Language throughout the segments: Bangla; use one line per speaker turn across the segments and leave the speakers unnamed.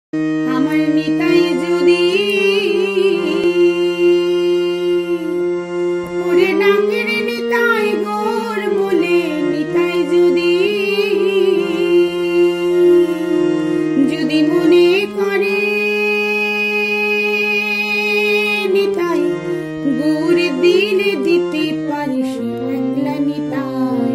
আমার নিতাই যদি ওরে ডাকের নিতাই গৌর বলে, নিতাই যদি যদি মনে করে নিতাই গৌর দিলে দিতে পারিস একলা নিতাই।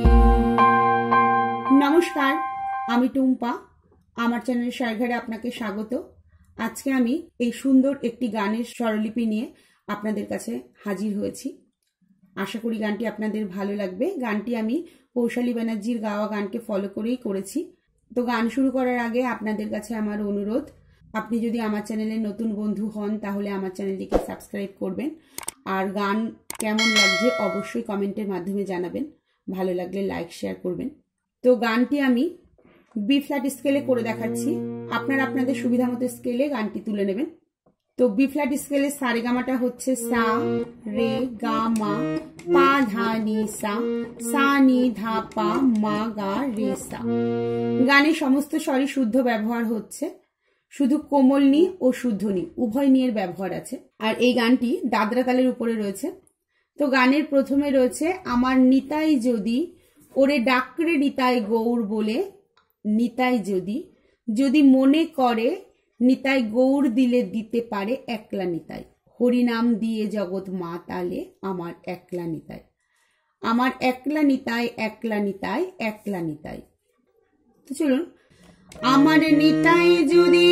নমস্কার, আমি টুম্পা। আমার চ্যানেল সারঘারে আপনাকে স্বাগত। আজকে আমি এই সুন্দর একটি গানের স্বরলিপি নিয়ে আপনাদের কাছে হাজির হয়েছি। আশা করি গানটি আপনাদের ভালো লাগবে। গানটি আমি পৌশালী ব্যানার্জির গাওয়া গানকে ফলো করেই করেছি। তো গান শুরু করার আগে আপনাদের কাছে আমার অনুরোধ, আপনি যদি আমার চ্যানেলের নতুন বন্ধু হন তাহলে আমার চ্যানেলটিকে সাবস্ক্রাইব করবেন। আর গান কেমন লাগছে অবশ্যই কমেন্টের মাধ্যমে জানাবেন। ভালো লাগলে লাইক শেয়ার করবেন। তো গানটি আমি বি ফ্ল্যাট স্কেলে করে দেখাচ্ছি। আপনারা আপনাদের সুবিধা মতো স্কেলে গানটি তুলে নেবেন। তো বি ফ্ল্যাট স্কেলে সারেগামাটা হচ্ছে সা রে গা মা পা ধা নি সা নি ধা পা মা গা রে সা। গানের সমস্ত স্বরই শুদ্ধ ব্যবহার হচ্ছে, শুধু কোমল নি ও শুদ্ধ নি উভয় নিয়ের ব্যবহার আছে। আর এই গানটি দাদরা তালের উপরে রয়েছে। তো গানের প্রথমে রয়েছে আমার নিতাই যদি ওরে ডাকরে নিতাই গৌর বলে, নিতাই যদি যদি মনে করে নিতাই গৌর দিলে দিতে পারে একলা নিতাই। হরিনাম দিয়ে জগৎ মা তালে আমার একলা নিতাই, আমার একলা নিতাই একলা নিতাই একলা নিতাই। তো চলুন, আমার নিতাই যদি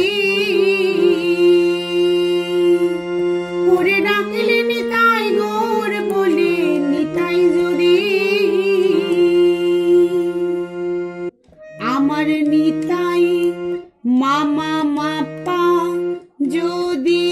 ওরে ডাকলে নিতাই গৌর বলে, নিতাই যদি আমার নিতাই মামা মাপা যদি,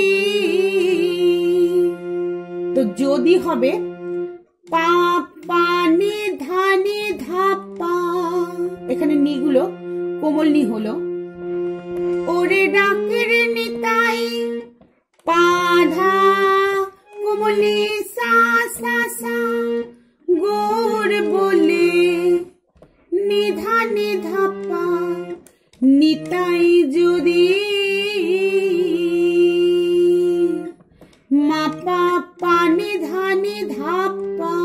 তো যদি হবে পা পা নি ধা নি ধা পা, এখানে নিগুলো কোমল নি হলো। ওরে ডাকের নিতাই পা ধা কোমল নি সা সা সা গৌর বলে, নিধা নিধা পা নিতাই যদি মাপা পা নিধা নিধা পা।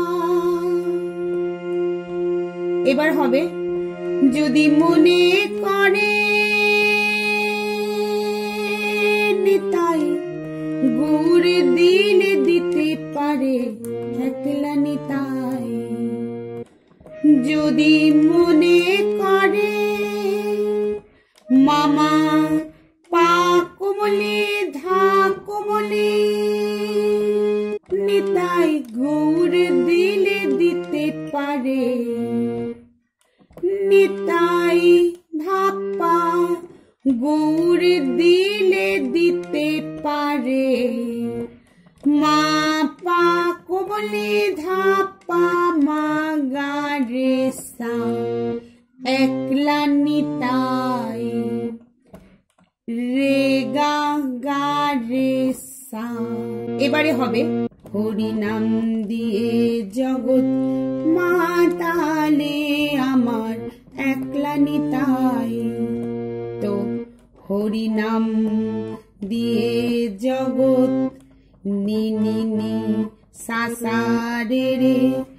এবার হবে যদি মনে করে নিতাই গৌর দিলে দিতে পারে একলা নিতাই। যদি মনে করে মামা পা কোমলে ধা কোমলে, নিতাই গৌর দিলে দিতে পারে নিতাই ধাপা গৌর দিলে দিতে পারে মা পা কোমলে ধাপা মা গা রে সা একলা নিতাই রে গা গা রে সা। এবারে হবে হরিনাম দিয়ে জগৎ মাতালে আমার একলা নিতাই। তো হরিনাম দিয়ে জগৎ নি নি নি সা সা রে রে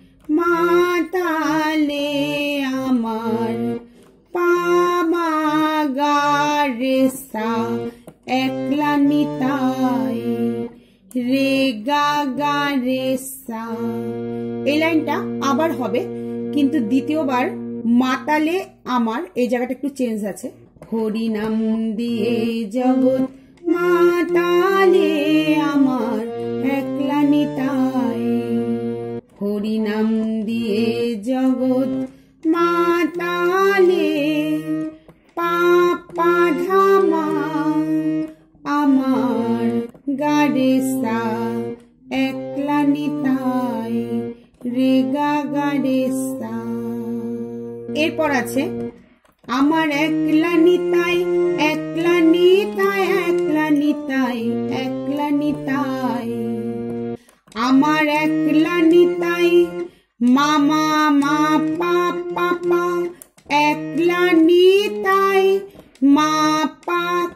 মাতালে আমার পা মা গা রে সা একলা নিতাই রে গা গা রে সা। এই লাইনটা আবার হবে, কিন্তু দ্বিতীয়বার মাতালে আমার এই জায়গাটা একটু চেঞ্জ আছে। হরিনাম দিয়ে জগৎ মাতালে আমার একলা নিতাই, হরিনাম দিয়ে জগৎ মাতালে পা পা ধা মা আমার গা রে সা একলা নিতাই রে গা গা রে সা। এরপর আছে আমার একলা নিতাই একলা নিতাই একলা নিতাই একলা নিতাই, আমার একলা নিতাই মামা মা পা পা পা একলা নিতাই মা পা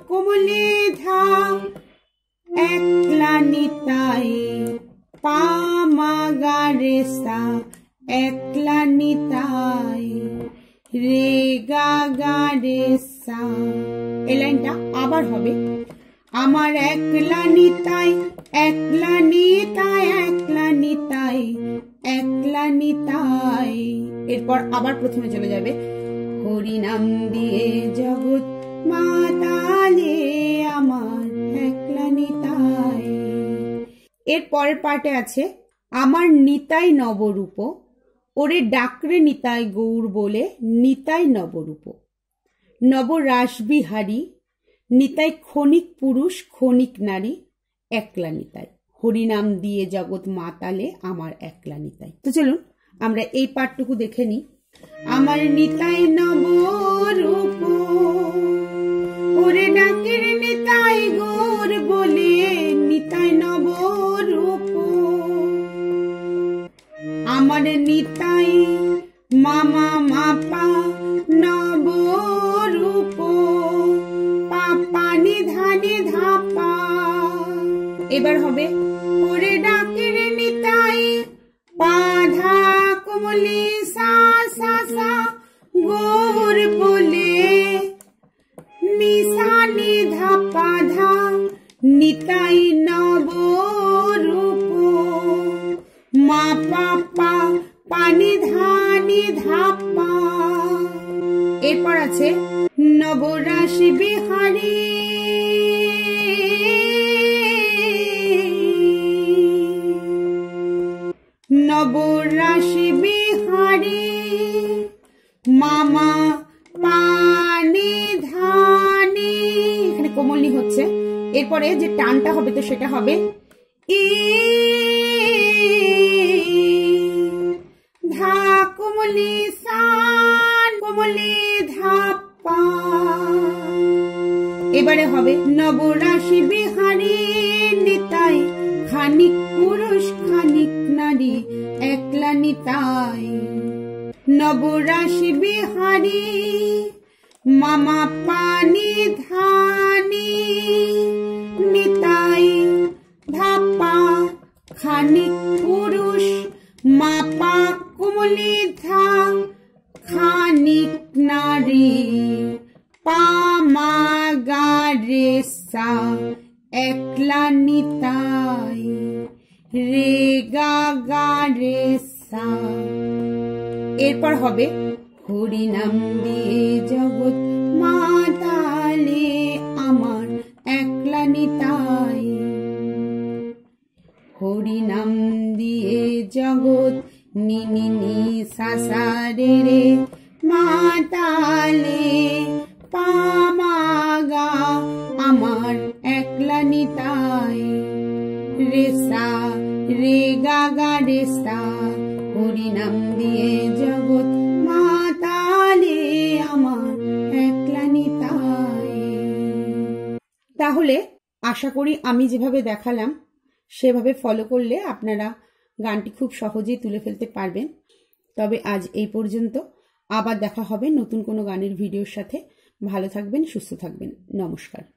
নিতাই পা মা গা রে সা একলা নিতাই রে গা গা রে সা। এই লাইনটা আবার হবে, আমার একলা নিতাই একলা নিতাই একলা নিতাই একলা নিতাই। এরপর আবার প্রথমে চলে যাবে, হরি নাম দিয়ে জগৎ মাতালে আমার একলা নিতাই। এর পরের পার্টে আছে, আমার নিতাই নবরূপ ওরে ডাকরে নিতাই গৌর বলে নিতাই নবরূপ, নবরাস বিহারী নিতাই ক্ষণিক পুরুষ ক্ষণিক নারী একলা নিতাই, হরিনাম দিয়ে জগৎ মাতালে আমার একলা নিতাই। তো চলুন আমরা এই পাঠটুকু দেখে নিই। আমার নিতাই নবরূপ ওরে ডাকের নিতাই গৌর বলে নিতাই নবরূপ, আমার নিতাই মামা মাপা নবরূপ পাপা নিধানে ধাপা। এবার হবে, ওরে ডাকের নিতাই পাধা কোমলি সা সা সা গৌর বলে নিসা নিধা পাধা নিতাই নবরূপ মা পাপা পানি ধানি ধাপা। এরপর আছে, নবরাশি বিহারী নবরাশি বিহারী মামা পানি ধানি, এখানে কোমলনি হচ্ছে। এরপরে যে টানটা হবে তো সেটা হবে ই ধা কোমলি সান কোমলি ধাপা। এবারে হবে, নবরাশি বিহারী নিতাই খানিক পুরুষ খানিক নারী একলা নিতাই, নবরাশি বিহারী মামা পানি ধানি নিতাই ধাপা খানিক পুরুষ মাপা কোমলি ধা খানিক নারী পামা গা রে সা একলা নিতাই রে গা গা রে সা। এরপর হবে, হরি নাম দিয়ে জগৎ মাতালে আমার একলা নিতাই, হরি নাম দিয়ে জগৎ নি নি নি সা সা রে রে মাতালে পামা গা আমার একলা নিতাই রে সা রে গা গা রে সা, হরি নাম দিয়ে জগৎ মাতালে আমার একলা নিতাই। তাহলে আশা করি আমি যেভাবে দেখালাম সেভাবে ফলো করলে আপনারা গানটি খুব সহজেই তুলে ফেলতে পারবেন। তবে আজ এই পর্যন্ত, আবার দেখা হবে নতুন কোনো গানের ভিডিওর সাথে। ভালো থাকবেন, সুস্থ থাকবেন, নমস্কার।